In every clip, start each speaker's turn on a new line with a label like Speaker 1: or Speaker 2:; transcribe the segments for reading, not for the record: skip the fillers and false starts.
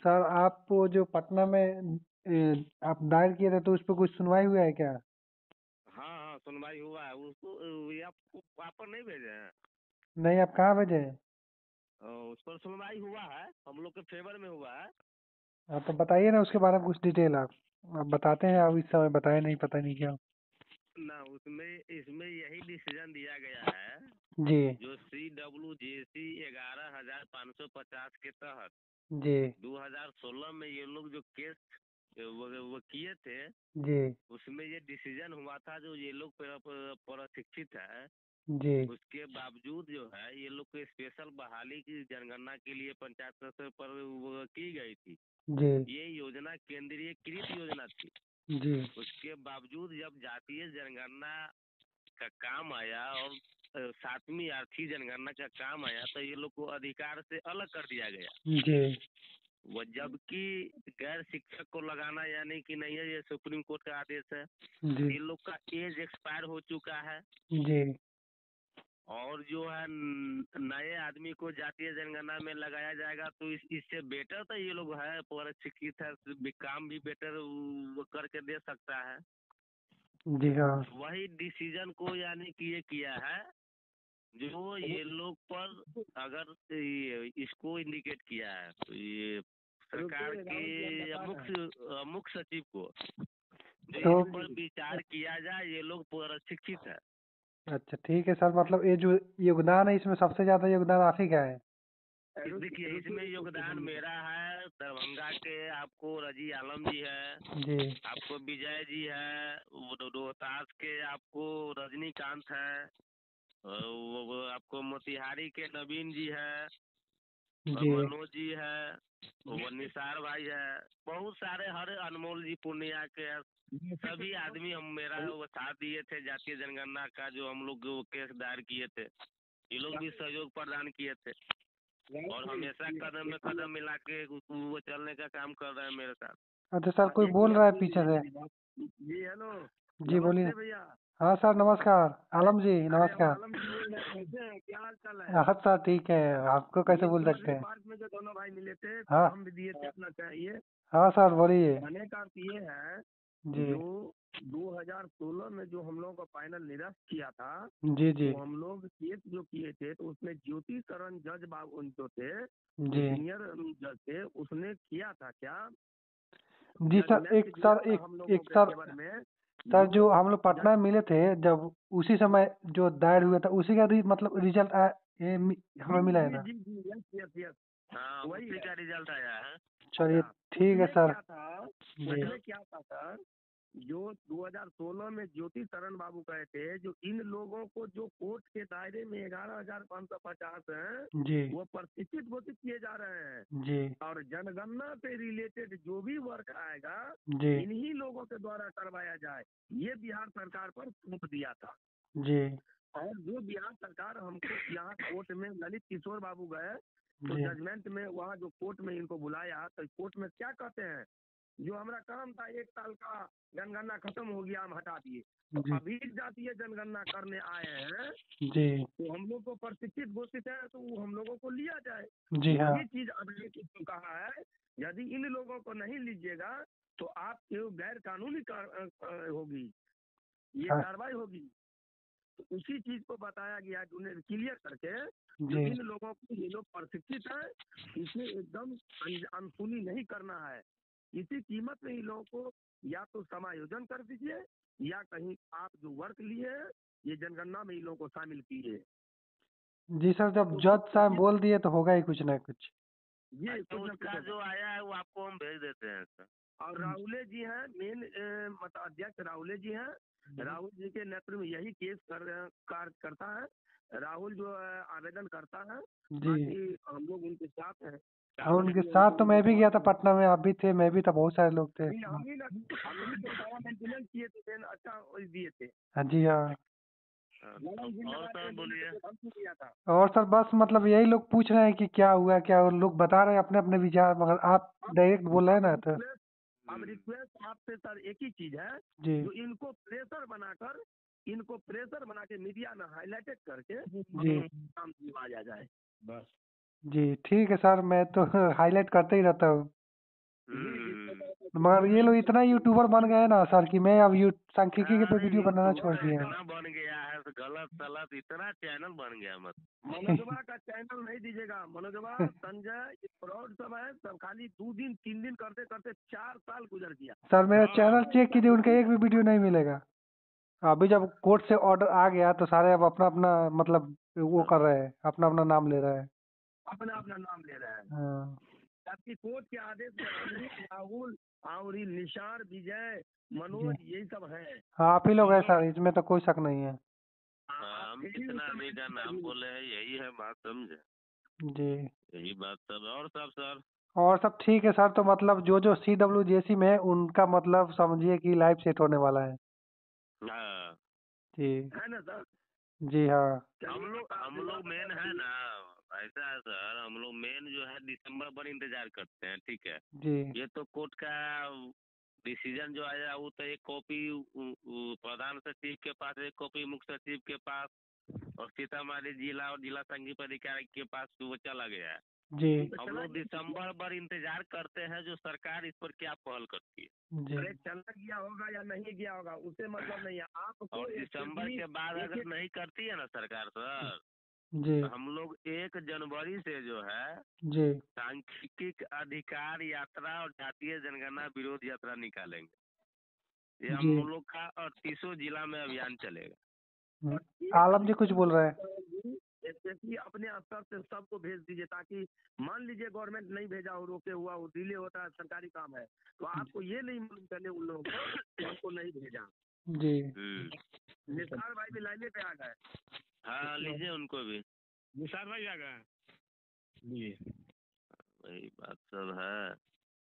Speaker 1: Sir आप वो जो पटना में आप दायर किए थे तो उस पर कुछ सुनवाई हुआ है क्या?
Speaker 2: हाँ हाँ, सुनवाई हुआ है उसको। ये आपको वापस नहीं भेजे हैं।
Speaker 1: नहीं, आप कहाँ भेजे हैं?
Speaker 2: उस पर सुनवाई हुआ है, हम लोग के फेवर में हुआ है।
Speaker 1: हाँ तो बताइए ना उसके बारे में कुछ डिटेल आप बताते हैं, आप इस समय बताए नहीं, पता नहीं क्या।
Speaker 2: ना उसमें इसमें यही डिसीजन दिया गया है।
Speaker 1: जी।
Speaker 2: जो CWJC 11,550 के तहत
Speaker 1: जी।
Speaker 2: 2016 में ये लोग जो केस वो किए थे,
Speaker 1: जी।
Speaker 2: उसमें ये डिसीजन हुआ था जो ये लोग प्रशिक्षित है,
Speaker 1: जी।
Speaker 2: उसके बावजूद जो है ये लोग को स्पेशल बहाली की जनगणना के लिए पंचायत स्तर पर वो की गई थी।
Speaker 1: जी।
Speaker 2: ये योजना केंद्रीयकृत योजना थी।
Speaker 1: जी।
Speaker 2: उसके बावजूद जब जातीय जनगणना का काम आया और 7वीं आर्थिक जनगणना का काम आया तो ये लोग को अधिकार से अलग कर दिया गया।
Speaker 1: जी।
Speaker 2: वो जबकि गैर शिक्षक को लगाना यानी कि नहीं है, ये सुप्रीम कोर्ट का आदेश है।
Speaker 1: जी।
Speaker 2: ये लोग का एज एक्सपायर हो चुका है।
Speaker 1: जी।
Speaker 2: और जो है नए आदमी को जातीय जनगणना में लगाया जाएगा तो इससे बेटर तो ये लोग है प्रशिक्षित है, काम भी बेटर वो करके दे सकता है।
Speaker 1: जी। हाँ।
Speaker 2: वही डिसीजन को यानी कि ये किया है जो ये लोग पर अगर इसको इंडिकेट किया है तो ये सरकार के मुख्य सचिव को जो
Speaker 1: तो
Speaker 2: इस पर विचार किया जाए, ये लोग प्रशिक्षित है।
Speaker 1: अच्छा ठीक है सर, मतलब ये जो योगदान है इसमें सबसे ज्यादा योगदान आप ही का है?
Speaker 2: देखिए इसमें योगदान मेरा है, दरभंगा के आपको रजी आलम जी है,
Speaker 1: जी।
Speaker 2: आपको विजय जी है, रोहतास के आपको रजनीकांत है, वो आपको मोतिहारी के नवीन जी है,
Speaker 1: जी।
Speaker 2: मनोज जी है, वो निसार भाई है, बहुत सारे, हर अनमोल जी पूर्णिया के हैं। सभी आदमी हम मेरा वो साथ दिए थे जातीय जनगणना का जो हम लोग वो केस दायर किए थे। ये लोग भी सहयोग प्रदान किए थे और हमेशा कदम में कदम मिला के वो चलने का काम कर रहे हैं मेरे साथ।
Speaker 1: अच्छा सर, कोई बोल रहा है पीछे से।
Speaker 2: जी हेलो,
Speaker 1: जी बोलिए।
Speaker 2: नमस्ते भैया।
Speaker 1: हाँ सर नमस्कार, आलम जी
Speaker 2: अरे हम
Speaker 1: नमस्कार।
Speaker 2: आलम जी बोल रहे हैं, कैसे हैं, क्या हाल चाल है?
Speaker 1: हाँ सर ठीक है, आपको कैसे
Speaker 2: ये
Speaker 1: बोल सकते
Speaker 2: पोल्ट्री
Speaker 1: हैं।
Speaker 2: पार्क में जो दोनों भाई मिले थे तो
Speaker 1: हाँ।
Speaker 2: हम भी दिए थे अपना चाहिए।
Speaker 1: हाँ सर बोलिए।
Speaker 2: कहने का अर्थ ये है
Speaker 1: जी।
Speaker 2: जो 2016 में जो हम लोगों का फाइनल निरस्त किया था,
Speaker 1: जी। जी।
Speaker 2: तो हम लोग केस जो किए थे तो उसमें ज्योति शरण जज बाबू जो थे, जो
Speaker 1: जी।
Speaker 2: सीनियर जज थे, उसने किया था क्या,
Speaker 1: जी सर,
Speaker 2: जजमेंट
Speaker 1: एक
Speaker 2: दिया
Speaker 1: सर
Speaker 2: था
Speaker 1: एक
Speaker 2: हम लोगों
Speaker 1: एक
Speaker 2: के
Speaker 1: सर,
Speaker 2: फेवर में।
Speaker 1: सर
Speaker 2: जो
Speaker 1: जो हम लोग
Speaker 2: जज,
Speaker 1: पटना में मिले थे जब, उसी समय जो दायर हुआ था उसी का मतलब रिजल्ट
Speaker 2: जी
Speaker 1: हमें मिला है
Speaker 2: जी
Speaker 1: ना?
Speaker 2: जी जी, यस यस यस, हाँ वही उसी का रिजल्ट आया है।
Speaker 1: चलिए
Speaker 2: अच्छा,
Speaker 1: ठीक है
Speaker 2: उसमें
Speaker 1: सर।
Speaker 2: क्या था,
Speaker 1: जी।
Speaker 2: उसमें क्या था सर, जो 2016 में ज्योति शरण बाबू कहे थे जो इन लोगों को जो कोर्ट के दायरे में 11,550 हैं
Speaker 1: जी।
Speaker 2: वो प्रशिक्षित घोषित किए जा रहे हैं।
Speaker 1: जी।
Speaker 2: और जनगणना से रिलेटेड जो भी वर्क आएगा
Speaker 1: जी।
Speaker 2: इन्हीं लोगों के द्वारा करवाया जाए, ये बिहार सरकार पर थोप दिया था।
Speaker 1: जी।
Speaker 2: और जो बिहार सरकार हमको यहाँ कोर्ट में ललित किशोर बाबू गए तो
Speaker 1: जी।
Speaker 2: जजमेंट में वहाँ जो कोर्ट में इनको बुलाया तो कोर्ट में क्या कहते हैं, जो हमारा काम था 1 साल का जनगणना खत्म हो गया, हम हटा दिए, तो
Speaker 1: जी।
Speaker 2: अभी जातीय जनगणना करने आए हैं
Speaker 1: जी।
Speaker 2: तो हम लोग को प्रशिक्षित घोषित है तो वो हम लोगों को लिया जाए।
Speaker 1: जी। हाँ।
Speaker 2: वही चीज अभी किसको कहा है, यदि इन लोगों को नहीं लीजिएगा तो आप गैर कानूनी होगी, ये
Speaker 1: हाँ।
Speaker 2: कार्रवाई होगी। तो उसी चीज को बताया गया उन्हें क्लियर करके, जो
Speaker 1: जी।
Speaker 2: इन लोगों को ये लोग प्रशिक्षित है, इसे एकदम अनसुनी नहीं करना है। इसी कीमत में इन लोगों को या तो समायोजन कर दीजिए या कहीं आप जो वर्क लिए हैं ये जनगणना में इन लोगों को शामिल कीजिए।
Speaker 1: जी सर, जब
Speaker 2: तो
Speaker 1: जज साहब
Speaker 2: ये
Speaker 1: बोल दिए तो होगा ही कुछ ना कुछ।
Speaker 2: ये
Speaker 3: अच्छा,
Speaker 2: कुछ ना कुछ
Speaker 3: उसका
Speaker 2: होगा।
Speaker 3: जो आया है वो आपको हम भेज देते हैं सर।
Speaker 2: और राहुले जी हैं मेन मतलब अध्यक्ष राहुले जी हैं। राहुल जी के नेतृत्व में यही केस कार्य करता है। राहुल जो है आवेदन करता है,
Speaker 1: जी।
Speaker 2: बाकी हम लोग उनके साथ हैं।
Speaker 1: हाँ
Speaker 2: राहुल
Speaker 1: उनके
Speaker 2: जी
Speaker 1: साथ
Speaker 2: हमको
Speaker 1: तो मैं भी
Speaker 2: उनको
Speaker 1: गया था पटना में, आप भी थे, मैं भी था, बहुत सारे लोग थे।
Speaker 2: हम ही तो सारा मेंटेनेंस किए थे, then अच्छा दिए थे।
Speaker 1: हाँ जी। हाँ।
Speaker 3: हाँ,
Speaker 2: लड़ाई भी
Speaker 3: और
Speaker 2: लगाते
Speaker 3: सर
Speaker 2: हैं, बोले
Speaker 3: बोलिए।
Speaker 2: तो हमको दिया था।
Speaker 1: और सर बस मतलब यही लोग पूछ रहे हैं कि क्या हुआ क्या हुआ, लोग बता रहे हैं अपने अपने विचार, मगर आप
Speaker 2: अब
Speaker 1: डायरेक्ट बोल रहे हैं
Speaker 2: अब
Speaker 1: ना तो।
Speaker 2: रिक्वेस्ट अब रिक्वेस्ट आपसे सर एक ही चीज है,
Speaker 1: जी।
Speaker 2: जो इनको प्रेशर बना के मीडिया में हाईलाइटेड करके
Speaker 1: जी।
Speaker 2: काम दिलवाया जाए बस।
Speaker 1: जी ठीक है सर, मैं तो हाईलाइट करते ही रहता हूँ। मगर ये लोग इतना यूट्यूबर बन गए ना सर कि मैं अब सांख्यिकी के पे
Speaker 2: अरे
Speaker 1: वीडियो बनाना छोड़
Speaker 2: यूट्यूबर
Speaker 1: दिए हैं।
Speaker 2: इतना बन गया है तो गलत सलत इतना चैनल बन गया मत।
Speaker 3: मनोजवा का चैनल नहीं दीजिएगा। मनोजवा संजय ये फ्रॉड सब है, सब खाली 2 दिन 3 दिन करते करते 4 साल गुजर गया।
Speaker 1: सर मेरा चैनल चेक कीजिए, उनका एक भी वीडियो नहीं मिलेगा। अभी जब कोर्ट से ऑर्डर आ गया तो सारे अब अपना अपना मतलब वो कर रहे हैं, अपना अपना नाम ले रहे हैं।
Speaker 3: अपना अपना नाम ले रहा है,
Speaker 1: हाँ
Speaker 3: जबकि कोर्ट के आदेश में अमरीक, राहुल और ये निशार, विजय, मनोज यही सब है।
Speaker 1: हाँ, आप ही लोग हैं सर, इसमें तो कोई शक नहीं है।
Speaker 2: हाँ, हम कितना आदमी का नाम बोले हैं, यही है बात, समझे?
Speaker 1: जी।
Speaker 2: यही बात सब। और सब सर
Speaker 1: और सब ठीक है सर। तो मतलब जो जो CWJC में है उनका मतलब समझिए कि लाइफ सेट होने वाला है।
Speaker 2: हाँ,
Speaker 1: जी
Speaker 3: है ना सर?
Speaker 1: जी हाँ
Speaker 2: हम लोग मेन है ना, ऐसा है सर, हम लोग मेन जो है दिसंबर पर इंतजार करते हैं, ठीक है।
Speaker 1: जी
Speaker 2: ये तो कोर्ट का डिसीजन जो आया वो तो एक कॉपी प्रधान सचिव के पास, एक कॉपी मुख्य सचिव के पास, और सीतामढ़ी जिला और जिला संघीय पदाधिकारी के पास वो चला गया है।
Speaker 1: जी
Speaker 2: हम लोग दिसंबर पर इंतजार करते हैं जो सरकार इस पर क्या पहल करती है।
Speaker 1: जी
Speaker 3: अरे चला गया होगा या नहीं गया होगा उससे मतलब नहीं है आपको।
Speaker 2: और दिसंबर के बाद अगर नहीं करती है ना सरकार सर,
Speaker 1: जी
Speaker 2: तो हम लोग 1 जनवरी से जो है
Speaker 1: जी
Speaker 2: सांख्यिकी अधिकार यात्रा और जातीय जनगणना विरोध यात्रा निकालेंगे। ये
Speaker 1: जी
Speaker 2: हम लोग का 38 जिला में अभियान चलेगा।
Speaker 1: आलम जी कुछ बोल रहे हैं।
Speaker 3: एसएससी अपने स्तर से सबको भेज दीजिए, ताकि मान लीजिए गवर्नमेंट नहीं भेजा हो, रोके हुआ हो, डिले होता है, सरकारी काम है, तो आपको ये नहीं मालूम चले उन लोगों को कि हमको नहीं भेजा।
Speaker 1: जी
Speaker 3: निसार भाई भी लाइने पे आ गए।
Speaker 2: हाँ, लीजिए उनको भी।
Speaker 3: निसार भाई आ गए जी।
Speaker 2: वही बात सब है।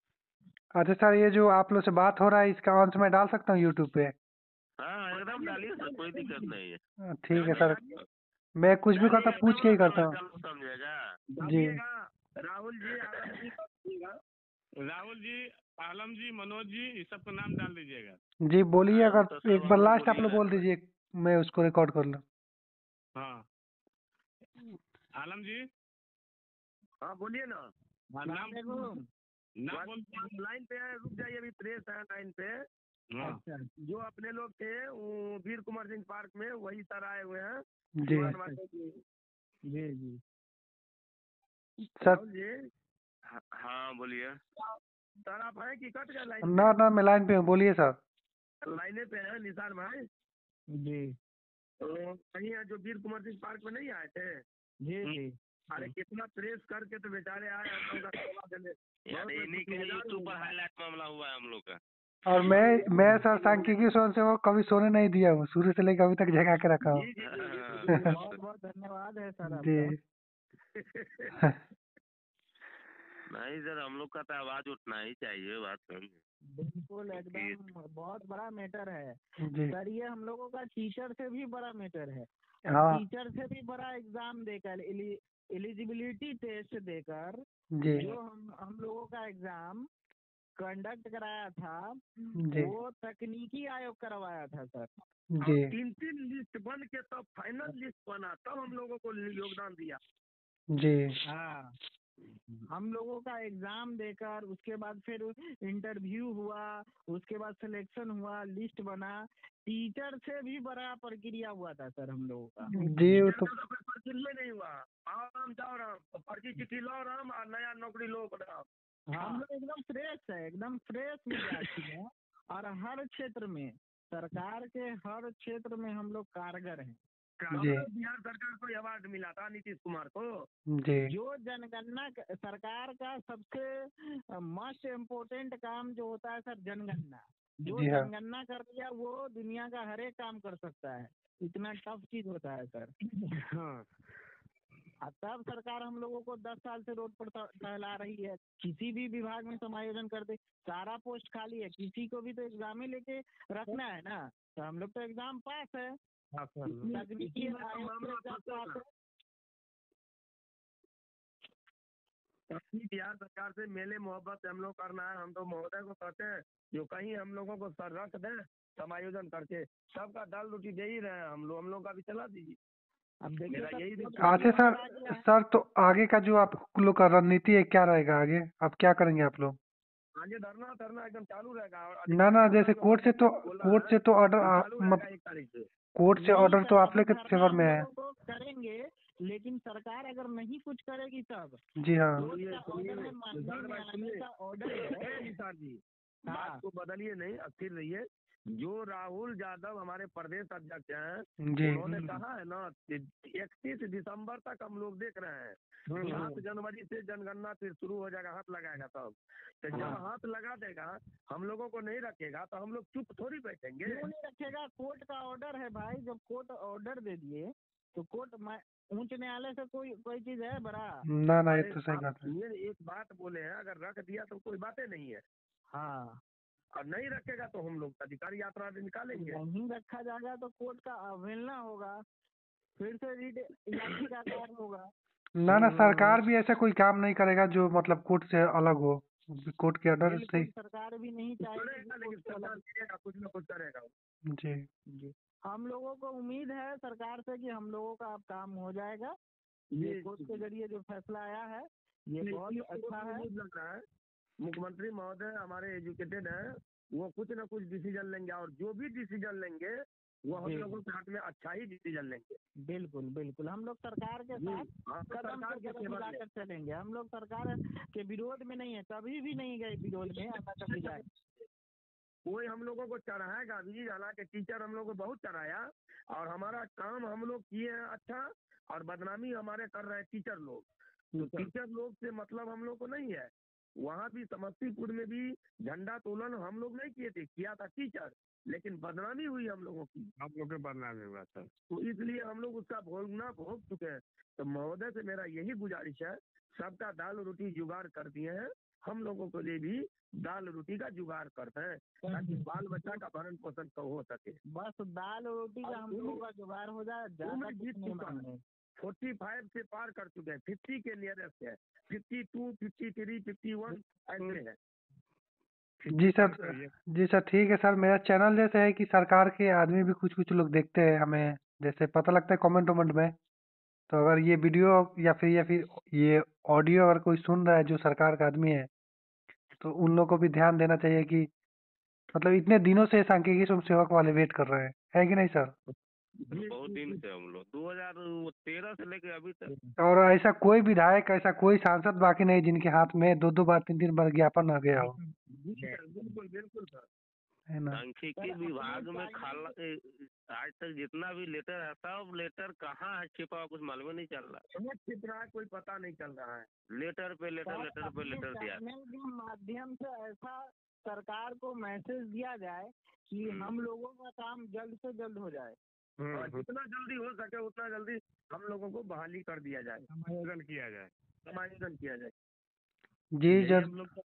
Speaker 1: अच्छा सर, ये जो आप लोग से बात हो रहा है इसका अंश मैं डाल सकता हूँ यूट्यूब पे?
Speaker 2: हाँ, एकदम डालिए सर, कोई दिक्कत नहीं है।
Speaker 1: ठीक है सर, मैं कुछ भी करता पूछ के ही करता हूँ।
Speaker 2: समझेगा।
Speaker 1: जी
Speaker 3: राहुल जी, आलम जी बताइएगा।
Speaker 4: राहुल जी, आलम जी, मनोज जी, इस सब का नाम डाल दीजिएगा।
Speaker 1: जी बोलिए,
Speaker 2: हाँ, तो
Speaker 1: अगर
Speaker 2: सब
Speaker 1: एक बार
Speaker 2: आप लोग
Speaker 1: लास्ट आप लोग
Speaker 2: बोलिएगा।
Speaker 1: बोल दीजिए, मैं उसको रिकॉर्ड कर लूँ।
Speaker 4: हाँ, आलम जी,
Speaker 3: हाँ बोलिए ना।
Speaker 4: नाम बोल।
Speaker 3: लाइन पे है, रुक जाइए, अभी प्रेस है लाइन पे।
Speaker 4: हाँ,
Speaker 3: जो अपने लोग थे वो वीर कुमार सिंह पार्क में, वही सर आए हुए हैं।
Speaker 1: जी
Speaker 3: जी जी
Speaker 1: सर।
Speaker 3: राहुल जी,
Speaker 2: हाँ, बोलिए।
Speaker 3: सर आप हैं कि कट गए लाइन
Speaker 1: ना ना, मैं लाइन पे हूँ, बोलिए सर।
Speaker 3: पे? लाइने पे है निसार भाई जी। तो कहीं है जो वीर कुमार सिंह पार्क में नहीं आए थे? जी जी। अरे कितना प्रेस करके तो बेचारे आए हम लोग का सेवा देने।
Speaker 2: यार इन्हीं के यूट्यूब पर हाईलाइट मामला हुआ है हम लोग का।
Speaker 1: और मैं सर सांख्यिकी स्वयं से वो कभी सोने नहीं दिया हूँ, शुरू से लेकर अभी तक जगा के रखा हूँ।
Speaker 3: जी जी जी, बहुत बहुत धन्यवाद है सर
Speaker 1: जी
Speaker 3: नहीं
Speaker 2: सर, हम लोग का तो आवाज उठना ही चाहिए, बात समझे।
Speaker 3: बिल्कुल एकदम बहुत बड़ा मैटर है
Speaker 1: जी
Speaker 3: सर। ये हम लोगों का टीचर से भी बड़ा मैटर है।
Speaker 1: हाँ
Speaker 3: टीचर से भी बड़ा एग्जाम देकर, एलिजिबिलिटी टेस्ट देकर,
Speaker 1: जी
Speaker 3: जो हम लोगों का एग्जाम कंडक्ट कराया था,
Speaker 1: जी
Speaker 3: वो तकनीकी आयोग करवाया था सर।
Speaker 1: जी
Speaker 3: 3 लिस्ट बन के तब फाइनल लिस्ट बना, तब हम लोगों को योगदान दिया।
Speaker 1: जी
Speaker 3: हाँ, हम लोगों का एग्जाम देकर उसके बाद फिर इंटरव्यू हुआ, उसके बाद सिलेक्शन हुआ, लिस्ट बना। टीचर से भी बड़ा प्रक्रिया हुआ था सर हम लोगों का।
Speaker 1: जी वो तो
Speaker 3: प्रक्रिया नहीं हुआ, आओ राम जाओ राम, फर्जी चिट्ठी लो राम और नया नौकरी लो राम। हम लोग एकदम फ्रेश है, एकदम फ्रेश विद्यार्थी है। और हर क्षेत्र में, सरकार के हर क्षेत्र में हम लोग कारगर हैं।
Speaker 1: जी
Speaker 3: बिहार सरकार को अवार्ड मिला था नीतीश कुमार को।
Speaker 1: जी
Speaker 3: जो जनगणना सरकार का सबसे मोस्ट इम्पोर्टेंट काम जो होता है सर, जनगणना। जो
Speaker 1: जी हाँ
Speaker 3: जनगणना कर दिया वो दुनिया का हर एक काम कर सकता है, इतना टफ चीज होता है सर। हाँ, तब सरकार हम लोगों को 10 साल से रोड पर टहला रही है। किसी भी विभाग में समायोजन कर दे, सारा पोस्ट खाली है, किसी को भी तो एग्जाम ही लेके रखना है ना। तो हम लोग तो एग्जाम पास है, तकनीकी आयोग से एग्जाम पास है। अपनी बिहार सरकार से मेले मोहब्बत हम लोग करना है। हम तो महोदय को कहते हैं जो कहीं हम लोगों को सर रख दे समायोजन करके, सबका दाल रोटी दे ही रहे हैं हम लोग का भी चला दीजिए। अब देखिए यही
Speaker 1: अच्छा सर तो आगे का जो आप लोग का रणनीति है क्या रहेगा, आगे आप क्या करेंगे आप लोग?
Speaker 5: आगे धरना धरना एकदम चालू रहेगा। और
Speaker 1: ना ना, जैसे कोर्ट से तो ऑर्डर
Speaker 5: चालू रहेगा 1 तारीख से।
Speaker 1: कोर्ट से
Speaker 3: नहीं
Speaker 1: ऑर्डर
Speaker 3: सर,
Speaker 1: तो आप
Speaker 3: हम
Speaker 1: लोग के
Speaker 3: धरना
Speaker 1: फेवर
Speaker 3: हम
Speaker 1: में है।
Speaker 3: लोगों को करेंगे, लेकिन सरकार अगर नहीं कुछ करेगी तब
Speaker 1: जी हाँ।
Speaker 3: कोर्ट का ऑर्डर है, मानने में आने का ऑर्डर है।
Speaker 5: निसार जी,
Speaker 3: हाँ।
Speaker 5: बात को बदलिए नहीं, स्थिर रहिए। जो राहुल यादव हमारे प्रदेश अध्यक्ष हैं,
Speaker 1: जी
Speaker 5: उन्होंने कहा है ना 31 दिसंबर तक हम लोग देख रहे हैं। 7 जनवरी से जनगणना फिर शुरू हो जाएगा, हाथ लगाएगा तब। तो जब हाथ लगा देगा, हम लोगों को नहीं रखेगा तो हम लोग चुप थोड़ी बैठेंगे।
Speaker 3: क्यों नहीं रखेगा? कोर्ट का ऑर्डर है भाई, जब कोर्ट ऑर्डर दे दिए तो कोर्ट उच्च न्यायालय से कोई चीज है बड़ा?
Speaker 1: ना ना, ये
Speaker 5: अरे
Speaker 1: तो सही
Speaker 5: आप
Speaker 1: बात है।
Speaker 5: ये एक बात बोले हैं, अगर रख दिया तो कोई बातें नहीं है।
Speaker 3: हाँ,
Speaker 5: और नहीं रखेगा तो हम लोग अधिकारी यात्रा निकालेंगे।
Speaker 3: नहीं रखा जाएगा तो कोर्ट का अवहेलना होगा, फिर से रीट याचिकाकार होगा।
Speaker 1: ना ना, सरकार भी ऐसा कोई काम नहीं करेगा जो मतलब कोर्ट से अलग हो। कोर्ट के ऑर्डर
Speaker 3: बिल्कुल,
Speaker 1: से
Speaker 3: सरकार भी नहीं चाहेगी
Speaker 5: करेगा, लेकिन सरकार करेगा, कुछ न कुछ करेगा।
Speaker 1: जी
Speaker 3: जी। हम लोगों को उम्मीद है सरकार से कि हम लोगों का अब काम हो जाएगा। ये कोर्ट के जरिए जो फैसला आया है ये बहुत अच्छा है।
Speaker 5: लग रहा है मुख्यमंत्री महोदय हमारे एजुकेटेड हैं, वो कुछ न कुछ डिसीजन लेंगे, और जो भी डिसीजन लेंगे वो हम लोगों के हाथ में अच्छा ही डिसीजन लेंगे।
Speaker 3: बिल्कुल बिल्कुल, हम लोग सरकार के साथ कदम से कदम मिलाकर चलेंगे। हम लोग सरकार के विरोध में नहीं है, कभी भी नहीं गए विरोध में, आना कभी जाए।
Speaker 5: कोई हम लोगों को चढ़ाएगा भी, हालांकि टीचर हम लोग को बहुत चढ़ाया, और हमारा काम हम लोग किए हैं अच्छा, और बदनामी हमारे कर रहे हैं टीचर लोग। तो टीचर लोग से मतलब हम लोग को नहीं है। वहाँ भी समस्तीपुर में भी झंडा तोलन हम लोग नहीं किए थे, किया था टीचर, लेकिन बदनामी हुई हम लोगों की।
Speaker 4: आप लोग के बदनामी हुआ सर।
Speaker 5: तो इसलिए हम लोग उसका भोग चुके हैं। तो महोदय से मेरा यही गुजारिश है, सबका दाल रोटी जुगाड़ कर दिए हैं, हम लोगों के लिए भी दाल रोटी का जुगाड़ करते हैं, ताकि बाल बच्चा का भरण पोषण तो हो सके।
Speaker 3: बस दाल रोटी का हम लोगों का जुगाड़ हो जाए, ज्यादा कुछ नहीं मांगने।
Speaker 5: 45 से पार कर चुके हैं, 50 के नियरेस्ट है, 52, 53, 51 ऐसे है।
Speaker 1: जी सर ठीक है सर। मेरा चैनल जैसे है कि सरकार के आदमी भी कुछ कुछ लोग देखते हैं, हमें जैसे पता लगता है कमेंट वमेंट में। तो अगर ये वीडियो या फिर ये ऑडियो अगर कोई सुन रहा है जो सरकार का आदमी है, तो उन लोगों को भी ध्यान देना चाहिए कि मतलब इतने दिनों से सांख्यिकी स्वयं सेवक वाले वेट कर रहे हैं, है कि नहीं सर?
Speaker 2: बहुत दिन से हम लोग 2013 से लेके अभी तक।
Speaker 1: और ऐसा कोई विधायक, ऐसा कोई सांसद बाकी नहीं जिनके हाथ में 2-2 बार 3-3 बार ज्ञापन आ गया हो,
Speaker 5: बिल्कुल बिल्कुल सर।
Speaker 1: है ना?
Speaker 2: सांख्यिकी विभाग में आज तक जितना भी लेटर है, सब लेटर कहाँ है छिपा हुआ, कुछ मालूम नहीं चल रहा।
Speaker 5: समझ छिप रहा है, कोई पता नहीं चल रहा है।
Speaker 2: लेटर पे लेटर दिया।
Speaker 3: चैनल के माध्यम से ऐसा सरकार को मैसेज दिया जाए कि हम लोगों का काम जल्द से जल्द हो जाए,
Speaker 5: और जितना जल्दी हो सके उतना जल्दी हम लोगों को बहाली कर दिया जाए,
Speaker 4: समायोजन किया जाए।
Speaker 5: समायोजन किया जाए।
Speaker 1: जी
Speaker 5: यही
Speaker 1: जब
Speaker 5: हम लोग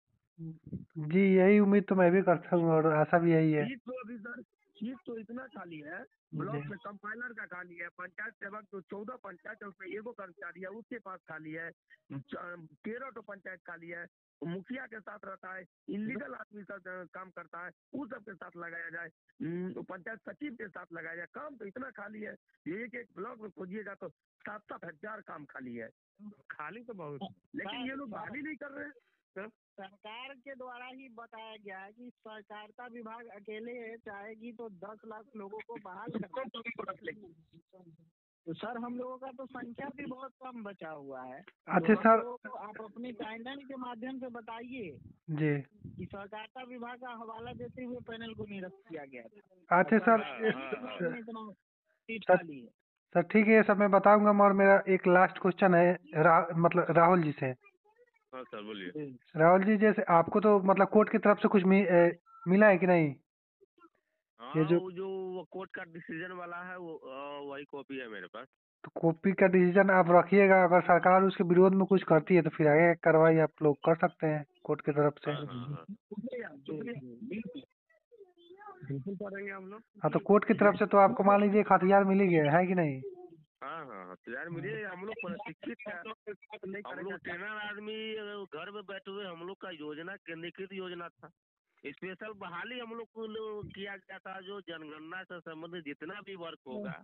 Speaker 1: जी यही उम्मीद तो मैं भी करता हूँ और आशा भी यही है।
Speaker 5: सीट तो अभी सर, सीट तो इतना खाली है, ब्लॉक में कंपाइलर का खाली है, पंचायत सेवक जो 14 पंचायत है उसमें एगो कर्मचारी है, उसके पास खाली है, 13 तो पंचायत खाली है। मुखिया के साथ रहता है, इलीगल आदमी सब काम करता है, उस सब के साथ लगाया जाए, तो पंचायत सचिव के साथ लगाया जाए। काम तो इतना खाली है, एक एक ब्लॉक में खोजिएगा तो 7-7 हजार काम खाली है।
Speaker 4: खाली तो बहुत,
Speaker 5: लेकिन ये लोग बहाली नहीं कर रहे हैं।
Speaker 3: सरकार के द्वारा ही बताया गया है कि सहकारिता विभाग अकेले चाहेगी तो 10 लाख लोगों को बहाल कर लेगी। तो सर हम लोगों का तो संख्या भी बहुत कम बचा हुआ है।
Speaker 1: अच्छा
Speaker 3: तो
Speaker 1: सर,
Speaker 3: आप अपने चैनल के माध्यम से बताइए
Speaker 1: जी
Speaker 3: कि सहकारिता विभाग का हवाला देते हुए पैनल को निरस्त किया गया था।
Speaker 1: अच्छा सर,
Speaker 3: इतना सीट खाली है।
Speaker 1: सर ठीक है, ये सब मैं बताऊंगा। और मेरा एक लास्ट क्वेश्चन है मतलब राहुल जी से।
Speaker 2: हाँ सर बोलिए।
Speaker 1: राहुल जी, जैसे आपको तो मतलब कोर्ट की तरफ से कुछ मिला है कि नहीं?
Speaker 2: हाँ,
Speaker 1: ये जो
Speaker 2: वो जो कोर्ट का डिसीजन वाला है वो वही कॉपी है मेरे पास।
Speaker 1: तो कॉपी का डिसीजन आप रखिएगा, अगर सरकार उसके विरोध में कुछ करती है तो फिर आगे कार्रवाई आप लोग कर सकते हैं कोर्ट की तरफ से।
Speaker 2: हाँ।
Speaker 5: बिल्कुल करेंगे हम लोग।
Speaker 1: हाँ, तो कोर्ट की तरफ से तो आपको मान लीजिए एक हथियार मिल ही गया है कि नहीं?
Speaker 2: हाँ हथियार मिले, हम लोग प्रशिक्षित है, हम लोग ट्रेनर आदमी घर में बैठे हुए, हम लोग का योजना केंद्रीकृत योजना था। स्पेशल बहाली हम लोग को किया गया था, जो जनगणना से संबंधित जितना भी वर्क होगा,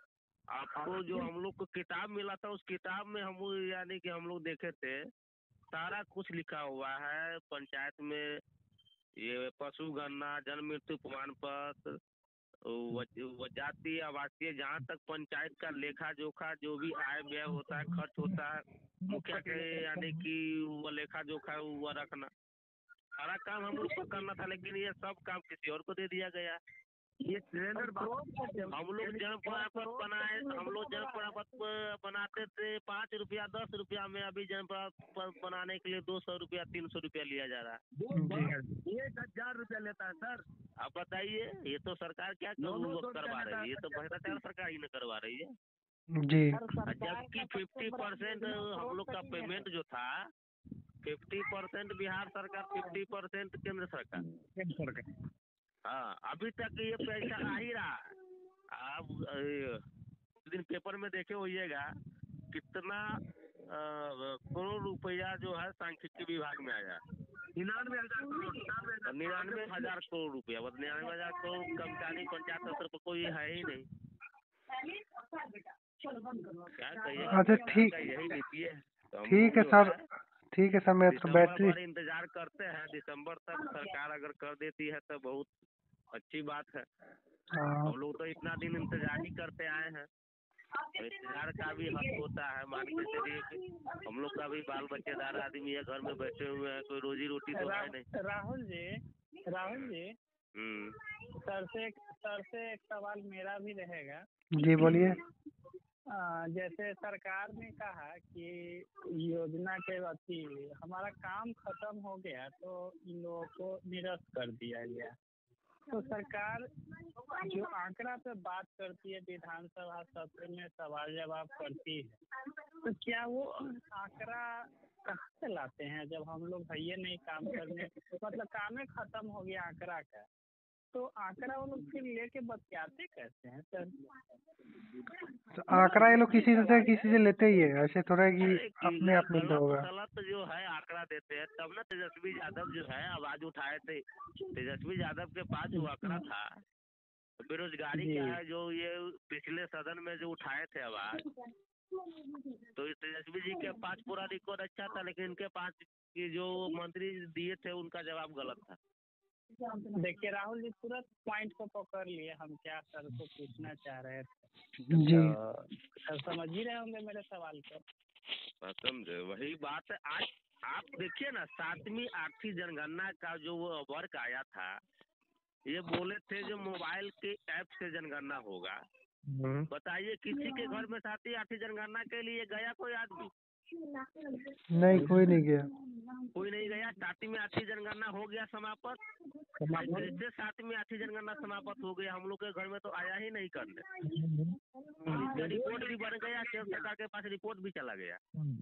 Speaker 2: आपको जो हम लोग को किताब मिला था, उस किताब में हम यानी कि हम लोग देखे थे सारा कुछ लिखा हुआ है पंचायत में। ये पशु गणना, जन्म मृत्यु प्रमाण पत्र, जाति आवासीय, जहाँ तक पंचायत का लेखा जोखा जो भी आय व्यय होता है, खर्च होता है, मुखिया के यानी कि वो लेखा जोखा वो रखना, सारा काम हम लोग को करना था। लेकिन ये सब काम किसी और को दे दिया गया।
Speaker 5: ये सिलेंडर
Speaker 2: हम लोग जन्म प्रमाण पत्र बनाए, हम लोग जन्म प्रमाण पत्र बनाते थे 5 रुपया 10 रुपया में। अभी जन्म प्रमाण पत्र बनाने के लिए 200 रुपया 300 रुपया लिया जा रहा है।
Speaker 5: 1000 रुपया लेता है सर।
Speaker 2: आप बताइए, ये तो सरकार क्या करवा रही है? ये तो भ्रष्टाचार सरकार ही न करवा रही है
Speaker 1: जी।
Speaker 2: जबकि 50% हम लोग का पेमेंट जो था, 50% बिहार सरकार, 50% केंद्र सरकार। हाँ, अभी तक ये पैसा आ ही रहा है। आप दिन पेपर में देखे होइएगा कितना करोड़ रुपया जो है सांख्यिकी विभाग में आया।
Speaker 5: 99,000 करोड़।
Speaker 2: 99,000 करोड़ रुपया। 99,000 करोड़ कर्मचारी पंचायत स्तर पर कोई है ही नहीं। क्या कहिए?
Speaker 1: अच्छा ठीक,
Speaker 2: यही नीति है।
Speaker 1: ठीक है सर, ठीक है सर। मैं तो बैटरी
Speaker 2: इंतजार करते हैं, दिसंबर तक सरकार अगर कर देती है तो बहुत अच्छी बात है। हम लोग तो इतना दिन इंतजार ही करते आए हैं। इंतजार का भी हक होता है। मान के चलिए कि हम लोग का भी बाल बच्चेदार आदमी है, घर में बैठे हुए हैं, कोई रोजी रोटी तो है नहीं।
Speaker 3: राहुल जी सर से एक सवाल मेरा भी रहेगा।
Speaker 1: जी बोलिए।
Speaker 3: जैसे सरकार ने कहा कि योजना के अति हमारा काम खत्म हो गया तो इन लोगों को निरस्त कर दिया गया, तो सरकार जो आंकड़ा पे बात करती है, विधानसभा सत्र में सवाल जवाब करती है, तो क्या वो आंकड़ा कहाँ से लाते हैं? जब हम लोग है ये नहीं काम करने, मतलब काम ही खत्म हो गया आंकड़ा का, तो आंकड़ा वो लोग फिर लेके बतियाते कैसे हैं सर?
Speaker 1: तो आंकड़ा ये लोग किसी से लेते ही है, ऐसे थोड़ा है कि अपने आप मिलता होगा।
Speaker 2: गलत जो है आंकड़ा देते हैं, तब ना तेजस्वी यादव जो है आवाज उठाए थे। तेजस्वी यादव के पास जो आंकड़ा था बेरोजगारी का है, जो ये पिछले सदन में जो उठाए थे आवाज, तो तेजस्वी जी के पास पूरा रिकॉर्ड अच्छा था, लेकिन इनके पास ये जो मंत्री दिए थे उनका जवाब गलत था।
Speaker 3: देखिए राहुल जी तुरंत पॉइंट को पकड़ लिए। हम क्या सर को पूछना चाह रहे थे
Speaker 1: जी,
Speaker 3: सर समझ ही रहे होंगे मेरे सवाल को।
Speaker 2: समझे, वही बात है। आज आप देखिए ना, 7वीं आर्थिक जनगणना का जो वो वर्क आया था, ये बोले थे जो मोबाइल के ऐप से जनगणना होगा। बताइए किसी के घर में 7वीं आर्थिक जनगणना के लिए गया कोई आदमी?
Speaker 1: नहीं, कोई नहीं गया।
Speaker 2: कोई नहीं गया। 7वीं आर्थिक जनगणना हो गया समाप्त। जैसे 7वीं आर्थिक जनगणना समाप्त हो गया, हम लोग के घर में तो आया ही नहीं करने। रिपोर्ट भी बन गया, केंद्र सरकार के पास रिपोर्ट भी चला गया।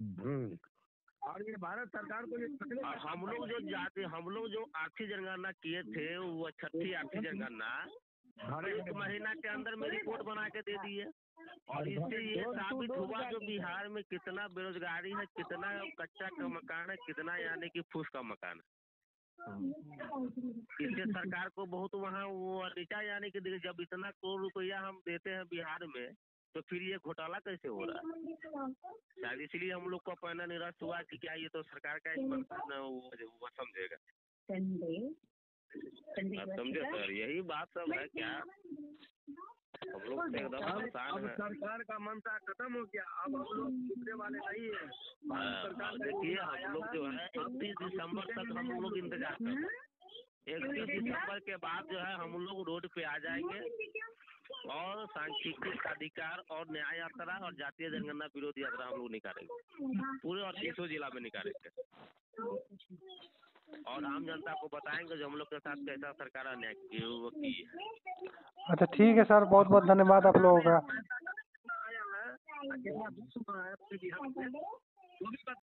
Speaker 5: और ये भारत सरकार को
Speaker 2: हम लोग जो आर्थिक जनगणना किए थे, वो 6ठी आर्थिक जनगणना 1 महीना के अंदर में रिपोर्ट बना के दे दिए। और इससे ये साबित हुआ जो बिहार में कितना बेरोजगारी है, कितना कच्चा का मकान है, कितना यानी कि फूस का मकान है। इससे सरकार को बहुत वहाँ वो नीचा, यानी कि जब इतना करोड़ रुपया हम देते हैं बिहार में, तो फिर ये घोटाला कैसे हो रहा है? शायद इसलिए हम लोग को पहला निराश हुआ कि क्या ये तो सरकार का वो समझेगा। समझे सर, यही बात सब है। क्या हम लोग एकदम परेशान है।
Speaker 5: सरकार का मनसा खत्म हो गया, अब हम लोग छूटने वाले नहीं है।
Speaker 2: देखिए हम लोग जो है 31 दिसंबर तक हम लोग इंतजार कर रहे हैं। 31 दिसंबर के बाद जो है हम लोग रोड पे आ जाएंगे और सांख्यिकी अधिकार और न्याय यात्रा और जातीय जनगणना विरोध यात्रा हम लोग निकालेंगे पूरे और 300 जिला में निकालेंगे, और आम जनता को बताएंगे जो हम लोग के साथ कैसा सरकार अन्याय की है।
Speaker 1: अच्छा ठीक है सर, बहुत बहुत धन्यवाद आप लोगों का।